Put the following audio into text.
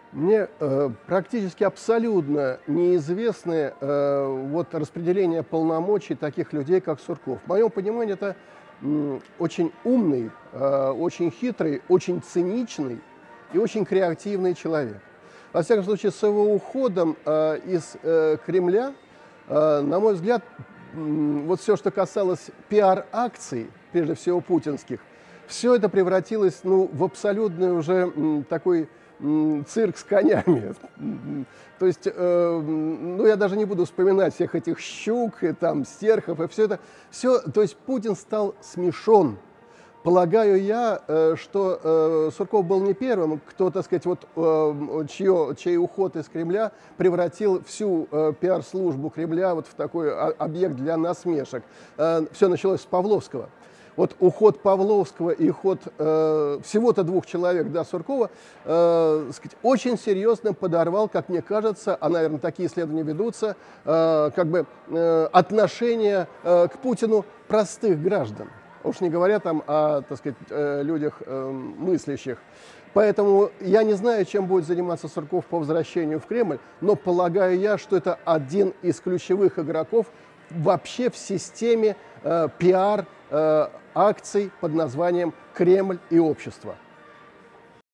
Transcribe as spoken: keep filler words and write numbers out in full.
Мне э, практически абсолютно неизвестны э, вот распределение полномочий таких людей, как Сурков. В моем понимании, это м, очень умный, э, очень хитрый, очень циничный и очень креативный человек. Во всяком случае, с его уходом э, из э, Кремля, э, на мой взгляд, м, вот все, что касалось пиар-акций, прежде всего путинских, все это превратилось, ну, в абсолютный уже м, такой м, цирк с конями. То есть, э, ну, я даже не буду вспоминать всех этих щук, и там, стерхов, и все это. Все, то есть Путин стал смешон. Полагаю я, э, что э, Сурков был не первым, кто, так сказать, вот, э, чье, чей уход из Кремля превратил всю э, пиар-службу Кремля вот в такой а, объект для насмешек. Э, все началось с Павловского. Вот уход Павловского и уход э, всего-то двух человек, да, Суркова, э, сказать, очень серьезно подорвал, как мне кажется, а, наверное, такие исследования ведутся, э, как бы э, отношение э, к Путину простых граждан. Уж не говоря там о, так сказать, э, людях э, мыслящих. Поэтому я не знаю, чем будет заниматься Сурков по возвращению в Кремль, но полагаю я, что это один из ключевых игроков вообще в системе э, пиар, э, акций под названием «Кремль и общество».